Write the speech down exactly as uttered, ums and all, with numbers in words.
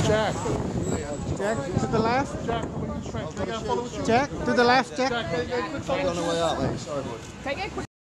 Jack. Jack, to the left. Jack, come on, you straight. Can I get a follow with you? Jack, to the left, Jack. Jack, can I get a quick follow? On the way up, mate. Sorry, boy. Can I get a quick